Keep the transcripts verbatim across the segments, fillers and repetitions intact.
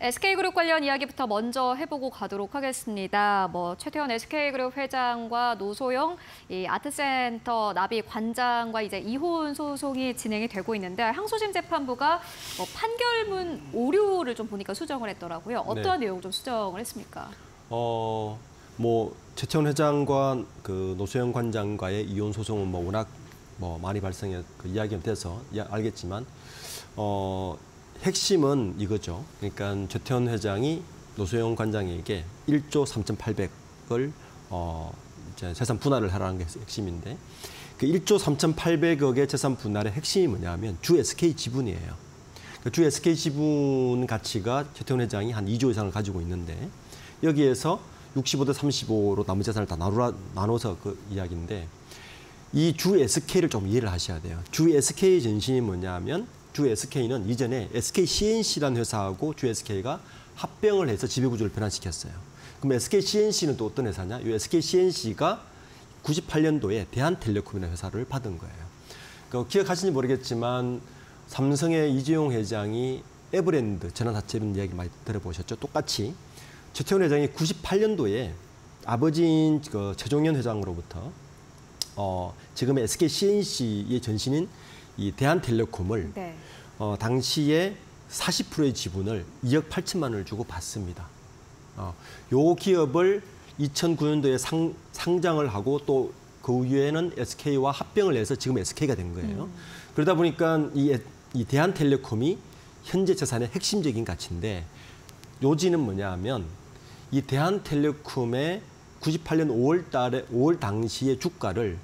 에스케이그룹 관련 이야기부터 먼저 해보고 가도록 하겠습니다. 뭐 최태원 에스케이그룹 회장과 노소영 이 아트센터 나비 관장과 이제 이혼 소송이 진행이 되고 있는데 항소심 재판부가 뭐 판결문 오류를 좀 보니까 수정을 했더라고요. 어떠한 네. 내용 좀 수정을 했습니까? 어, 뭐 최태원 회장과 그 노소영 관장과의 이혼 소송은 뭐 워낙 뭐 많이 발생해 그 이야기가 돼서 알겠지만 어. 핵심은 이거죠. 그러니까 최태원 회장이 노소영 관장에게 일조 삼천팔백억을 어, 이제 재산 분할을 하라는 게 핵심인데 그 일조 삼천팔백억의 재산 분할의 핵심이 뭐냐면 주 에스케이 지분이에요. 그 주 에스케이 지분 가치가 최태원 회장이 한 이조 이상을 가지고 있는데 여기에서 육십오 대 삼십오로 나머지 재산을 다 나누라, 나눠서 그 이야기인데 이 주 에스케이를 좀 이해를 하셔야 돼요. 주 에스케이 전신이 뭐냐면 주 에스케이는 이전에 에스케이씨엔씨라는 회사하고 주 에스케이가 합병을 해서 지배구조를 변환시켰어요. 그럼 에스케이씨엔씨는 또 어떤 회사냐? 이 에스케이씨엔씨가 구십팔 년도에 대한텔레콤이라는 회사를 받은 거예요. 그 기억하시는지 모르겠지만 삼성의 이재용 회장이 에버랜드 전환사채 이야기 많이 들어보셨죠? 똑같이 최태원 회장이 구십팔 년도에 아버지인 그 최종현 회장으로부터 어, 지금의 에스케이씨엔씨의 전신인 이 대한텔레콤을 네. 어, 당시에 사십 퍼센트의 지분을 이억 팔천만 원을 주고 받습니다. 어, 요 기업을 이천구 년도에 상, 상장을 하고 또 그 후에는 에스케이와 합병을 해서 지금 에스케이가 된 거예요. 음. 그러다 보니까 이, 이 대한텔레콤이 현재 재산의 핵심적인 가치인데 요지는 뭐냐 하면 이 대한텔레콤의 구십팔 년 오월 달에 오월 당시의 주가를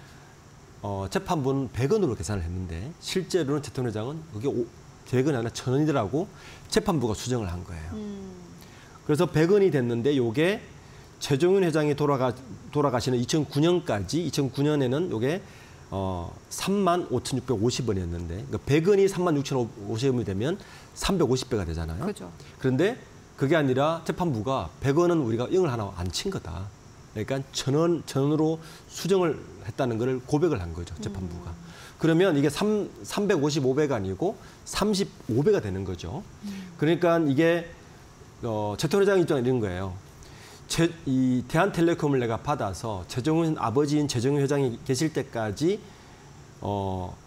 어, 재판부는 백 원으로 계산을 했는데 실제로는 최태원 회장은 그게 백 원이 아니라 천 원이더라고 재판부가 수정을 한 거예요. 음. 그래서 백 원이 됐는데 이게 최종윤 회장이 돌아가, 돌아가시는 이천구 년까지 이천구 년에는 이게 어, 삼만 오천육백오십 원이었는데 그러니까 백 원이 삼만 육천오백 원이 되면 삼백오십 배가 되잖아요. 그렇죠. 그런데 그게 아니라 재판부가 백 원은 우리가 영을 하나 안 친 거다. 그러니까 천 원, 천 원으로 수정을 했다는 걸 고백을 한 거죠, 재판부가. 음. 그러면 이게 삼백오십오 배가 아니고 삼십오 배가 되는 거죠. 음. 그러니까 이게 어, 최태원 회장 입장은 이런 거예요. 제, 이 대한텔레콤을 내가 받아서 최종훈 아버지인 최종훈 회장이 계실 때까지 어,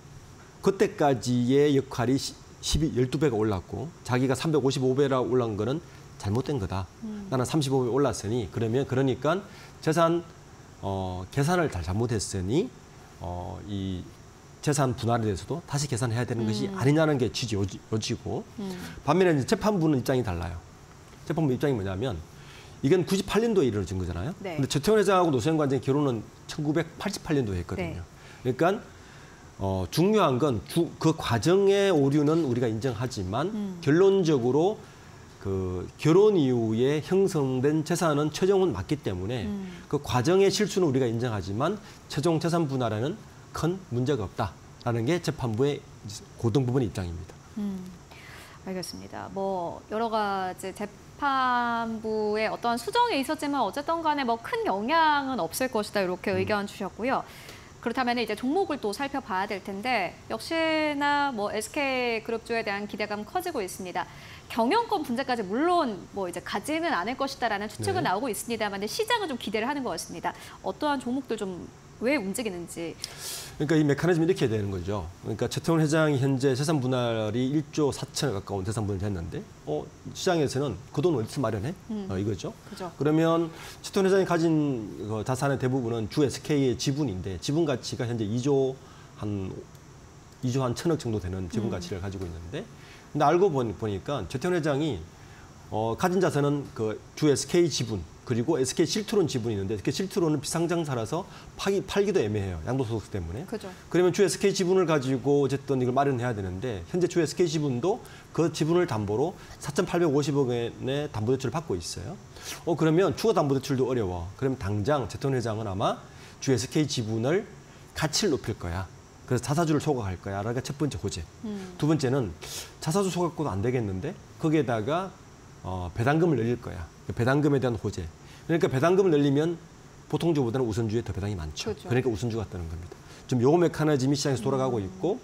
그때까지의 역할이 십이 배가 올랐고 자기가 삼백오십오 배라 올라온 거는 잘못된 거다. 음. 나는 삼십오 배 올랐으니 그러면 그러니까 재산 어, 계산을 잘 잘못했으니 어, 이 재산 분할에 대해서도 다시 계산해야 되는 것이 음. 아니냐는 게 취지 요지고 음. 반면에 이제 재판부는 입장이 달라요. 재판부 입장이 뭐냐면 이건 구십팔 년도에 이루어진 거잖아요. 네. 근데 최태원 회장하고 노소영 관장의 결혼은 천구백팔십팔 년도에 했거든요. 네. 그러니까 어, 중요한 건 그 과정의 오류는 우리가 인정하지만 음. 결론적으로 그 결혼 이후에 형성된 재산은 최종은 맞기 때문에 음. 그 과정의 실수는 우리가 인정하지만 최종 재산 분할에는 큰 문제가 없다라는 게 재판부의 고등 부분의 입장입니다. 음, 알겠습니다. 뭐 여러 가지 재판부의 어떤 수정이 있었지만 어쨌든 간에 뭐 큰 영향은 없을 것이다 이렇게 음. 의견 주셨고요. 그렇다면 이제 종목을 또 살펴봐야 될 텐데 역시나 뭐 에스케이그룹주에 대한 기대감 커지고 있습니다. 경영권 분자까지 물론 뭐 이제 가지는 않을 것이다라는 추측은 네. 나오고 있습니다만 시장은 좀 기대를 하는 것 같습니다. 어떠한 종목들 좀 왜 움직이는지. 그러니까 이 메커니즘이 이렇게 되는 거죠. 그러니까 최태원 회장이 현재 재산 분할이 일조 사천에 가까운 재산 분할을 했는데 어, 시장에서는 그 돈 어디서 마련해? 음. 어, 이거죠. 그죠. 그러면 최태원 회장이 가진 그 자산의 대부분은 주 에스케이의 지분인데 지분 가치가 현재 이조 한 이조 한 천억 정도 되는 지분 가치를 음. 가지고 있는데 근데 알고 보니까 최태원 회장이 어, 가진 자산은 그 주 에스케이 지분 그리고 에스케이 실트론 지분이 있는데 에스케이 실트론은 비상장사라서 파기, 팔기도 애매해요. 양도소득 때문에. 그죠. 그러면 주 에스케이 지분을 가지고 어쨌든 이걸 마련해야 되는데 현재 주 에스케이 지분도 그 지분을 담보로 사천팔백오십억 원의 담보대출을 받고 있어요. 어 그러면 추가 담보대출도 어려워. 그러면 당장 최태원 회장은 아마 주 에스케이 지분을 가치를 높일 거야. 그래서 자사주를 소각할 거야. 라는 게 첫 번째 호재. 음. 두 번째는 자사주 소각도 안 되겠는데 거기에다가 어, 배당금을 늘릴 거야. 배당금에 대한 호재. 그러니까 배당금을 늘리면 보통주보다는 우선주에 더 배당이 많죠. 그렇죠. 그러니까 우선주가 뜨는 겁니다. 좀 요 메커니즘이 시장에서 돌아가고 있고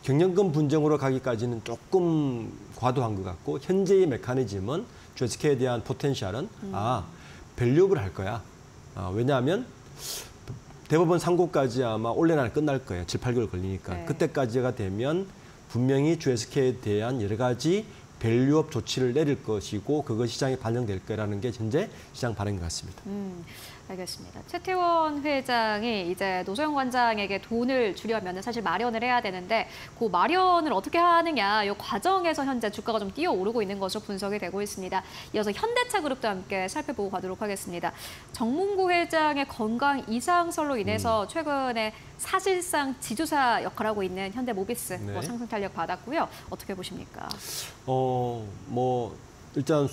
경영권 분쟁으로 가기까지는 조금 과도한 것 같고 현재의 메커니즘은 주에스케이에 대한 포텐셜은 음. 아 밸류업을 할 거야. 아, 왜냐하면 대법원 상고까지 아마 올해 날 끝날 거예요. 칠, 팔 개월 걸리니까. 네. 그때까지가 되면 분명히 주에스케이에 대한 여러 가지 밸류업 조치를 내릴 것이고 그것이 시장에 반영될 거라는 게 현재 시장 반응인 것 같습니다. 음, 알겠습니다. 최태원 회장이 이제 노소영 관장에게 돈을 주려면 사실 마련을 해야 되는데 그 마련을 어떻게 하느냐 이 과정에서 현재 주가가 좀 뛰어오르고 있는 것으로 분석이 되고 있습니다. 이어서 현대차 그룹도 함께 살펴보고 가도록 하겠습니다. 정몽구 회장의 건강 이상설로 인해서 음. 최근에 사실상 지주사 역할을 하고 있는 현대모비스 네. 뭐 상승 탄력 받았고요. 어떻게 보십니까? 어, 뭐 일단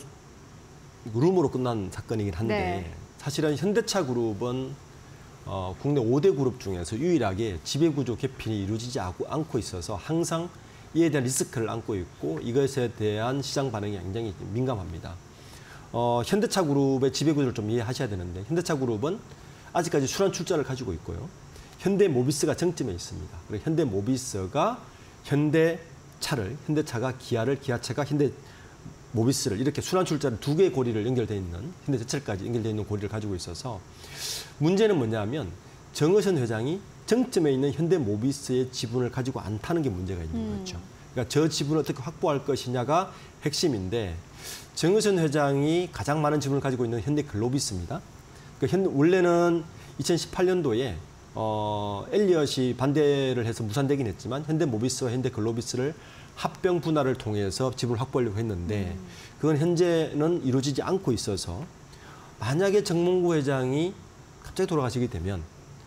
룸으로 끝난 사건이긴 한데 네. 사실은 현대차 그룹은 어, 국내 오 대 그룹 중에서 유일하게 지배구조 개편이 이루어지지 않고 있어서 항상 이에 대한 리스크를 안고 있고 이것에 대한 시장 반응이 굉장히 민감합니다. 어, 현대차 그룹의 지배구조를 좀 이해하셔야 되는데 현대차 그룹은 아직까지 순환 출자를 가지고 있고요. 현대모비스가 정점에 있습니다. 그리고 현대모비스가 현대차를, 현대차가 기아를, 기아차가 현대모비스를 이렇게 순환 출자를 두 개의 고리를 연결되어 있는 현대제철까지 연결되어 있는 고리를 가지고 있어서 문제는 뭐냐면 정의선 회장이 정점에 있는 현대모비스의 지분을 가지고 않다는 게 문제가 있는 음. 거죠. 그러니까 저 지분을 어떻게 확보할 것이냐가 핵심인데 정의선 회장이 가장 많은 지분을 가지고 있는 현대글로비스입니다. 그러니까 현, 원래는 이천십팔 년도에 어, 엘리엇이 반대를 해서 무산되긴 했지만 현대모비스와 현대글로비스를 합병 분할을 통해서 지분을 확보하려고 했는데 음. 그건 현재는 이루어지지 않고 있어서 만약에 정몽구 회장이 갑자기 돌아가시게 되면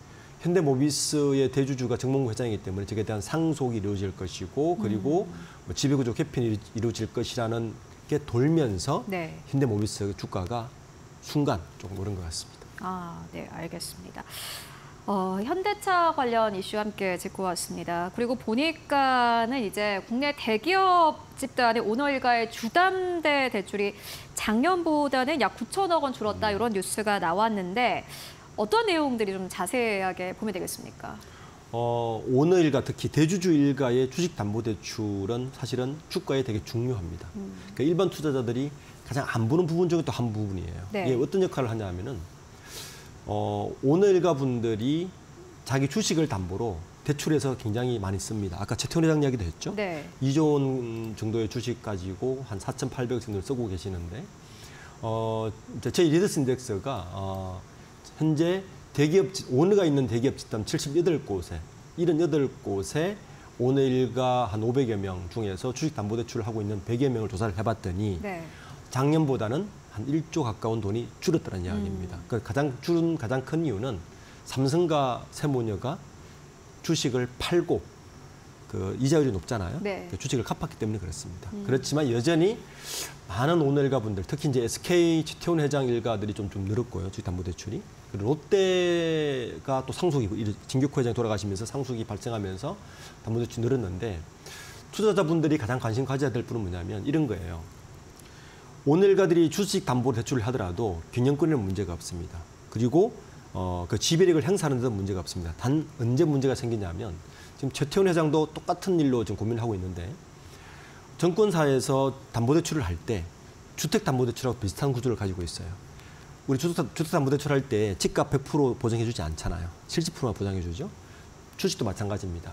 현대모비스의 대주주가 정몽구 회장이기 때문에 저에 대한 상속이 이루어질 것이고 그리고 음. 뭐 지배구조 개편이 이루어질 것이라는 게 돌면서 네. 현대모비스 주가가 순간 조금 오른 것 같습니다. 아, 네, 알겠습니다. 어, 현대차 관련 이슈 함께 짚고 왔습니다. 그리고 보니까는 이제 국내 대기업 집단의 오너일가의 주담대 대출이 작년보다는 약 구천억 원 줄었다 음. 이런 뉴스가 나왔는데 어떤 내용들이 좀 자세하게 보면 되겠습니까? 어, 오너일가 특히 대주주 일가의 주식담보대출은 사실은 주가에 되게 중요합니다. 음. 그러니까 일반 투자자들이 가장 안 보는 부분 중에 또 한 부분이에요. 네. 이게 어떤 역할을 하냐면은 어, 오너일가 분들이 자기 주식을 담보로 대출해서 굉장히 많이 씁니다. 아까 최태원 회장 이야기도 했죠. 네. 이조 원 정도의 주식 가지고 한 사천팔백억 정도를 쓰고 계시는데 어, 저희 리더스 인덱스가 어, 현재 대기업, 오너가 있는 대기업 집단 칠십팔 곳에, 칠십팔 곳에 오너일가 한 오백여 명 중에서 주식담보대출을 하고 있는 백여 명을 조사를 해봤더니 네. 작년보다는 한 일조 가까운 돈이 줄었다는 이야기입니다. 음. 그러니까 가장 줄은 가장 큰 이유는 삼성과 세모녀가 주식을 팔고 그 이자율이 높잖아요. 네. 주식을 갚았기 때문에 그렇습니다. 음. 그렇지만 여전히 많은 오너일가 분들, 특히 이제 에스케이 최태원 회장 일가들이 좀, 좀 늘었고요. 주식담보대출이. 그리고 롯데가 또 상속이, 진격호 회장이 돌아가시면서 상속이 발생하면서 담보대출이 늘었는데 투자자분들이 가장 관심 가져야 될 분은 뭐냐면 이런 거예요. 오너일가들이 주식담보대출을 하더라도 균형권에는 문제가 없습니다. 그리고 어, 그 지배력을 행사하는 데도 문제가 없습니다. 단 언제 문제가 생기냐면 지금 최태원 회장도 똑같은 일로 지금 고민을 하고 있는데 정권사에서 담보대출을 할 때 주택담보대출하고 비슷한 구조를 가지고 있어요. 우리 주택담보대출 할 때 집값 백 퍼센트 보장해주지 않잖아요. 칠십 퍼센트만 보장해주죠. 주식도 마찬가지입니다.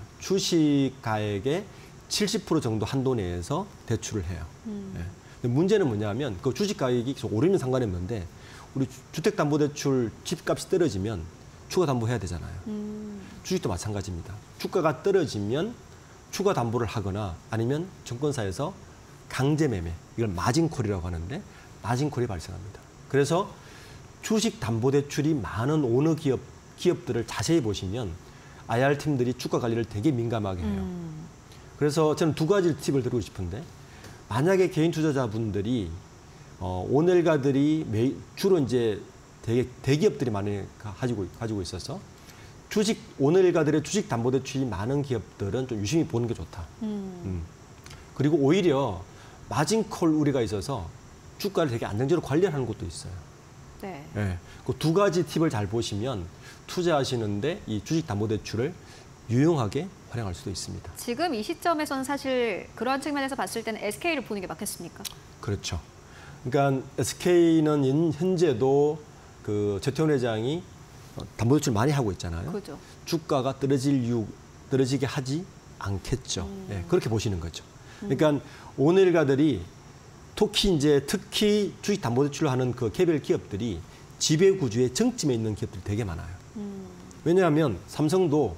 주식가액의 칠십 퍼센트 정도 한도 내에서 대출을 해요. 음. 네. 문제는 뭐냐면 그 주식 가격이 계속 오르면 상관없는데 우리 주택담보대출 집값이 떨어지면 추가 담보해야 되잖아요. 음. 주식도 마찬가지입니다. 주가가 떨어지면 추가 담보를 하거나 아니면 정권사에서 강제 매매, 이걸 마진콜이라고 하는데 마진콜이 발생합니다. 그래서 주식담보대출이 많은 오너 기업, 기업들을 자세히 보시면 아이알 팀들이 주가 관리를 되게 민감하게 해요. 음. 그래서 저는 두 가지 팁을 드리고 싶은데 만약에 개인 투자자분들이 어, 오너일가들이 매, 주로 이제 되게 대기업들이 많이 가지고 가지고 있어서 주식 오너일가들의 주식 담보대출이 많은 기업들은 좀 유심히 보는 게 좋다. 음. 음. 그리고 오히려 마진콜 우리가 있어서 주가를 되게 안정적으로 관리하는 것도 있어요. 네. 네. 그 두 가지 팁을 잘 보시면 투자하시는데 이 주식 담보대출을 유용하게 활용할 수도 있습니다. 지금 이 시점에서는 사실 그러한 측면에서 봤을 때는 에스케이를 보는 게 맞겠습니까? 그렇죠. 그러니까 에스케이는 현재도 그 최태원 회장이 담보대출 많이 하고 있잖아요. 그죠. 주가가 떨어질 이유, 떨어지게 하지 않겠죠. 음. 네, 그렇게 보시는 거죠. 그러니까 음. 오늘가들이 특히 이제 특히 주식담보대출을 하는 그 개별 기업들이 지배구조의 정점에 있는 기업들이 되게 많아요. 음. 왜냐하면 삼성도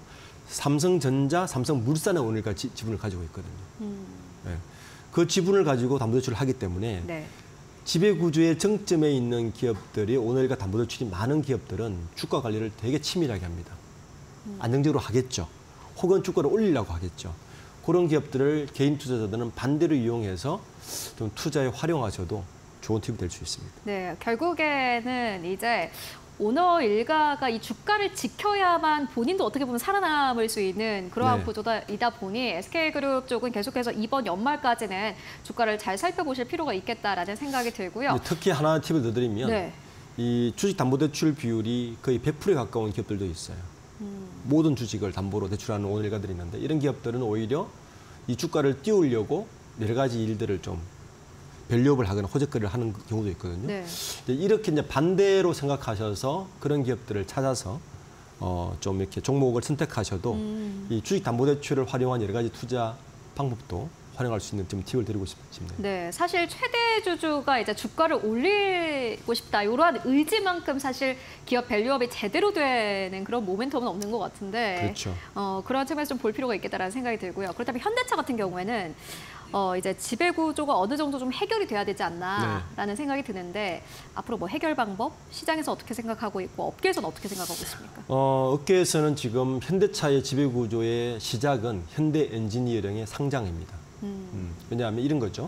삼성전자, 삼성물산에 오늘가 지분을 가지고 있거든요. 음. 네. 그 지분을 가지고 담보대출을 하기 때문에 네. 지배구조의 정점에 있는 기업들이 오늘가 담보대출이 많은 기업들은 주가 관리를 되게 치밀하게 합니다. 음. 안정적으로 하겠죠. 혹은 주가를 올리려고 하겠죠. 그런 기업들을 개인 투자자들은 반대로 이용해서 좀 투자에 활용하셔도 좋은 팁이 될 수 있습니다. 네, 결국에는 이제 오너 일가가 이 주가를 지켜야만 본인도 어떻게 보면 살아남을 수 있는 그러한 네. 구조이다 보니 에스케이그룹 쪽은 계속해서 이번 연말까지는 주가를 잘 살펴보실 필요가 있겠다라는 생각이 들고요. 특히 하나 팁을 더 드리면 네. 이 주식담보대출 비율이 거의 백 퍼센트에 가까운 기업들도 있어요. 음. 모든 주식을 담보로 대출하는 오너 일가들이 있는데 이런 기업들은 오히려 이 주가를 띄우려고 여러 가지 일들을 좀 밸류업을 하거나 호재거리를 하는 경우도 있거든요. 네. 이렇게 이제 반대로 생각하셔서 그런 기업들을 찾아서 어, 좀 이렇게 종목을 선택하셔도 음. 이 주식담보대출을 활용한 여러 가지 투자 방법도 활용할 수 있는 좀 팁을 드리고 싶습니다. 네, 사실 최대 주주가 이제 주가를 올리고 싶다 이러한 의지만큼 사실 기업 밸류업이 제대로 되는 그런 모멘텀은 없는 것 같은데, 그렇죠. 어, 그런 측면에서 좀 볼 필요가 있겠다라는 생각이 들고요. 그렇다면 현대차 같은 경우에는 어, 이제 지배 구조가 어느 정도 좀 해결이 돼야 되지 않나라는 네. 생각이 드는데 앞으로 뭐 해결 방법, 시장에서 어떻게 생각하고 있고 업계에서는 어떻게 생각하고 있습니까? 어, 업계에서는 지금 현대차의 지배 구조의 시작은 현대엔지니어링의 상장입니다. 음. 음, 왜냐하면 이런 거죠.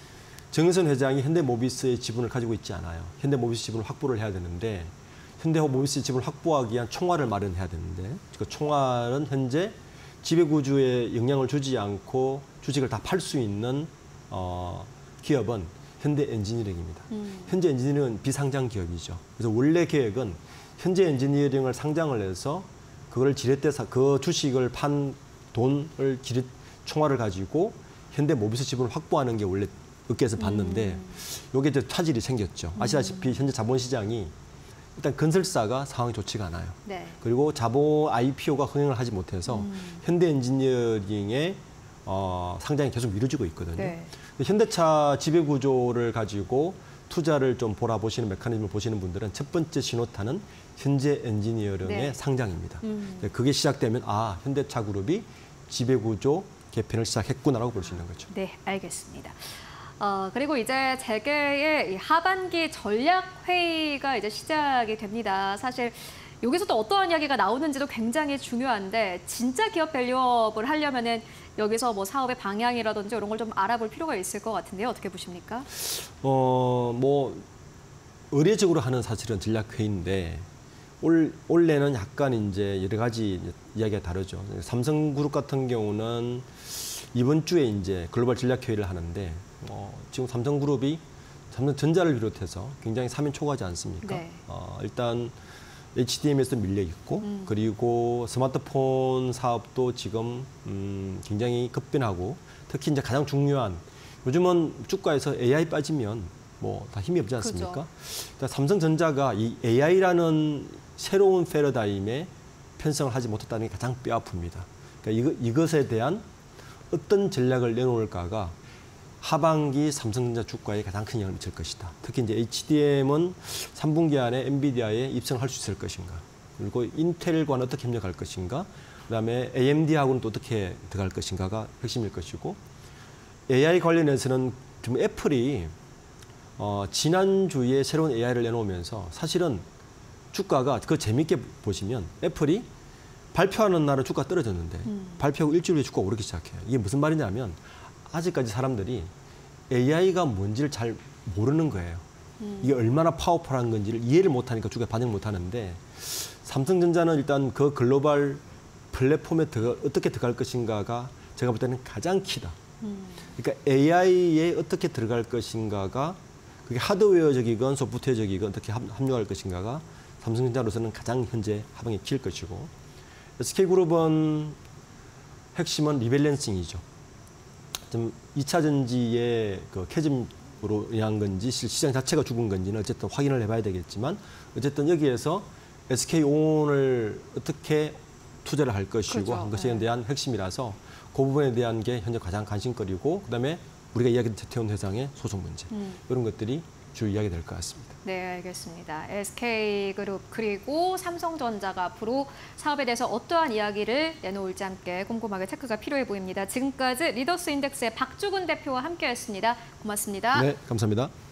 정의선 회장이 현대모비스의 지분을 가지고 있지 않아요. 현대모비스 지분을 확보를 해야 되는데 현대모비스 지분을 확보하기 위한 총알을 마련해야 되는데 그 총알은 현재 지배구조에 영향을 주지 않고 주식을 다 팔 수 있는 어, 기업은 현대엔지니어링입니다. 음. 현대엔지니어링은 비상장 기업이죠. 그래서 원래 계획은 현대엔지니어링을 상장을 해서 그걸 지렛대 그 주식을 판 돈을 지렛 총알을 가지고 현대모비스 지분을 확보하는 게 원래 업계에서 봤는데 음. 이게 이제 차질이 생겼죠. 아시다시피 현재 자본시장이 일단 건설사가 상황이 좋지가 않아요. 네. 그리고 자본 아이피오가 흥행을 하지 못해서 음. 현대엔지니어링의 어, 상장이 계속 미뤄지고 있거든요. 네. 현대차 지배구조를 가지고 투자를 좀 보라보시는 메커니즘을 보시는 분들은 첫 번째 신호탄은 현대엔지니어링의 네. 상장입니다. 음. 그게 시작되면 아 현대차 그룹이 지배구조 개편을 시작했구나라고 볼 수 있는 거죠. 네, 알겠습니다. 어, 그리고 이제 재계의 하반기 전략회의가 이제 시작이 됩니다. 사실 여기서 또 어떠한 이야기가 나오는지도 굉장히 중요한데 진짜 기업 밸류업을 하려면은 여기서 뭐 사업의 방향이라든지 이런 걸 좀 알아볼 필요가 있을 것 같은데요. 어떻게 보십니까? 어, 뭐 의례적으로 하는 사실은 전략회의인데 올, 올해는 약간 이제 여러 가지 이야기가 다르죠. 삼성그룹 같은 경우는 이번 주에 이제 글로벌 전략회의를 하는데 어, 지금 삼성그룹이 삼성전자를 비롯해서 굉장히 삼 인 초과하지 않습니까? 네. 어, 일단 에이치디엠에서 밀려 있고 음. 그리고 스마트폰 사업도 지금 음, 굉장히 급변하고 특히 이제 가장 중요한 요즘은 주가에서 에이아이 빠지면 뭐 다 힘이 없지 않습니까? 그렇죠. 그러니까 삼성전자가 이 에이아이라는 새로운 패러다임에 편성을 하지 못했다는 게 가장 뼈아픕니다. 그러니까 이거, 이것에 대한 어떤 전략을 내놓을까가 하반기 삼성전자 주가에 가장 큰 영향을 미칠 것이다. 특히 이제 에이치디엠은 삼 분기 안에 엔비디아에 입성할 수 있을 것인가. 그리고 인텔과는 어떻게 협력할 것인가. 그다음에 에이엠디하고는 또 어떻게 들어갈 것인가가 핵심일 것이고 에이아이 관련해서는 좀 애플이 어, 지난주에 새로운 에이아이를 내놓으면서 사실은 주가가 그 재밌게 보시면 애플이 발표하는 날은 주가가 떨어졌는데 음. 발표하고 일주일 후에 주가가 오르기 시작해요. 이게 무슨 말이냐면 아직까지 사람들이 에이아이가 뭔지를 잘 모르는 거예요. 음. 이게 얼마나 파워풀한 건지를 이해를 못하니까 주가에 반영 못하는데 삼성전자는 일단 그 글로벌 플랫폼에 들어, 어떻게 들어갈 것인가가 제가 볼 때는 가장 키다. 음. 그러니까 에이아이에 어떻게 들어갈 것인가가 그게 하드웨어적이건 소프트웨어적이건 어떻게 합류할 것인가가 삼성전자로서는 가장 현재 하방에 키일 것이고 에스케이그룹은 핵심은 리밸런싱이죠. 좀 이 차 전지의 그 캐즘으로 인한 건지 시장 자체가 죽은 건지는 어쨌든 확인을 해봐야 되겠지만 어쨌든 여기에서 에스케이온을 어떻게 투자를 할 것이고 그렇죠. 한 것에 네. 대한 핵심이라서 그 부분에 대한 게 현재 가장 관심거리고 그다음에 우리가 이야기했던 최태원 회장의 소송 문제 음. 이런 것들이 주요 이야기 될 것 같습니다. 네, 알겠습니다. 에스케이그룹 그리고 삼성전자가 앞으로 사업에 대해서 어떠한 이야기를 내놓을지 함께 꼼꼼하게 체크가 필요해 보입니다. 지금까지 리더스 인덱스의 박주근 대표와 함께했습니다. 고맙습니다. 네, 감사합니다.